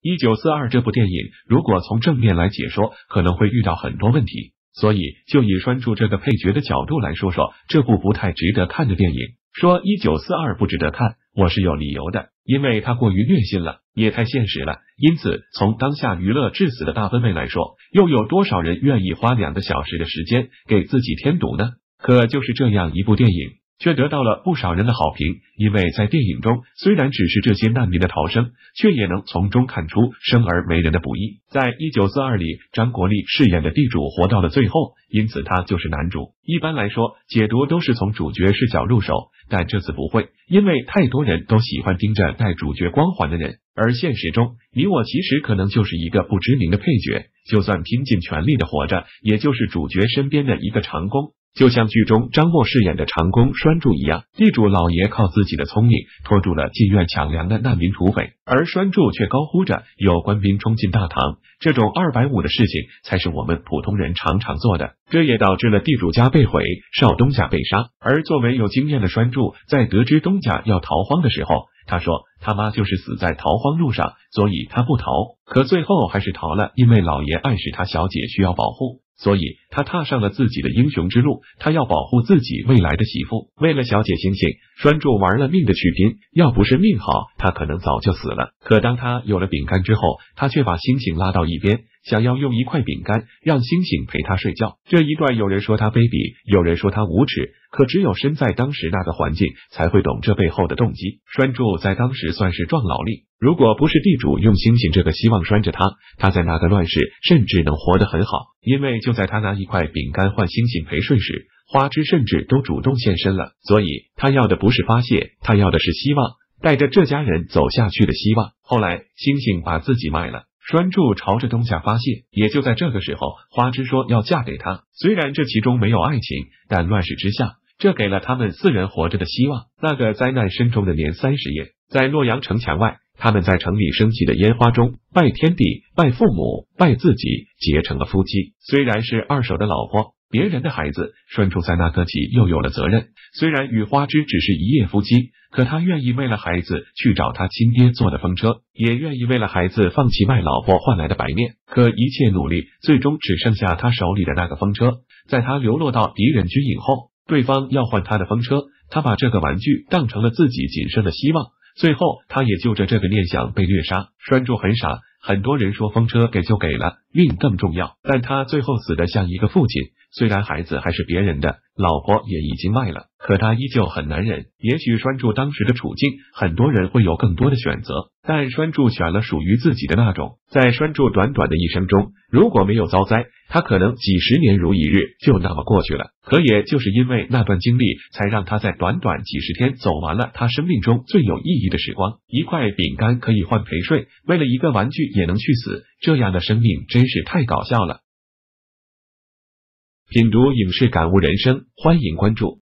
1942这部电影如果从正面来解说，可能会遇到很多问题，所以就以栓柱这个配角的角度来说说这部不太值得看的电影。说1942不值得看，我是有理由的，因为它过于虐心了，也太现实了。因此，从当下娱乐致死的大氛围来说，又有多少人愿意花2个小时的时间给自己添堵呢？可就是这样一部电影，却得到了不少人的好评，因为在电影中虽然只是这些难民的逃生，却也能从中看出生而为人的不易。在1942里，张国立饰演的地主活到了最后，因此他就是男主。一般来说，解读都是从主角视角入手，但这次不会，因为太多人都喜欢盯着带主角光环的人，而现实中，你我其实可能就是一个不知名的配角，就算拼尽全力的活着，也就是主角身边的一个长工。就像剧中张默饰演的长工栓柱一样，地主老爷靠自己的聪明拖住了进院抢粮的难民土匪，而栓柱却高呼着有官兵冲进大堂，这种250的事情才是我们普通人常常做的。这也导致了地主家被毁，少东家被杀。而作为有经验的栓柱，在得知东家要逃荒的时候，他说他妈就是死在逃荒路上，所以他不逃。可最后还是逃了，因为老爷暗示他小姐需要保护，所以他踏上了自己的英雄之路，他要保护自己未来的媳妇。为了小姐星星，栓柱玩了命的去拼，要不是命好，他可能早就死了。可当他有了饼干之后，他却把星星拉到一边，想要用一块饼干让星星陪他睡觉。这一段有人说他卑鄙，有人说他无耻，可只有身在当时那个环境才会懂这背后的动机。栓柱在当时算是壮劳力，如果不是地主用星星这个希望拴着他，他在那个乱世甚至能活得很好。因为就在他拿一块饼干换星星陪睡时，花枝甚至都主动现身了，所以他要的不是发泄，他要的是希望，带着这家人走下去的希望。后来星星把自己卖了，栓柱朝着东家发泄，也就在这个时候，花枝说要嫁给他。虽然这其中没有爱情，但乱世之下，这给了他们4人活着的希望。那个灾难深重的年30夜，在洛阳城墙外，他们在城里升起的烟花中拜天地、拜父母、拜自己，结成了夫妻。虽然是二手的老婆，别人的孩子，栓柱在那刻起又有了责任。虽然与花枝只是一夜夫妻，可他愿意为了孩子去找他亲爹坐的风车，也愿意为了孩子放弃卖老婆换来的白面。可一切努力，最终只剩下他手里的那个风车。在他流落到敌人军营后，对方要换他的风车，他把这个玩具当成了自己仅剩的希望。最后，他也就着这个念想被虐杀。栓柱很傻，很多人说风车给就给了，命更重要，但他最后死得像一个父亲。虽然孩子还是别人的，老婆也已经卖了，可他依旧很男人。也许栓柱当时的处境，很多人会有更多的选择，但栓柱选了属于自己的那种。在栓柱短短的一生中，如果没有遭灾，他可能几十年如一日就那么过去了。可也就是因为那段经历，才让他在短短几十天走完了他生命中最有意义的时光。一块饼干可以换陪睡，为了一个玩具也能去死，这样的生命真是太搞笑了。品读影视，感悟人生，欢迎关注。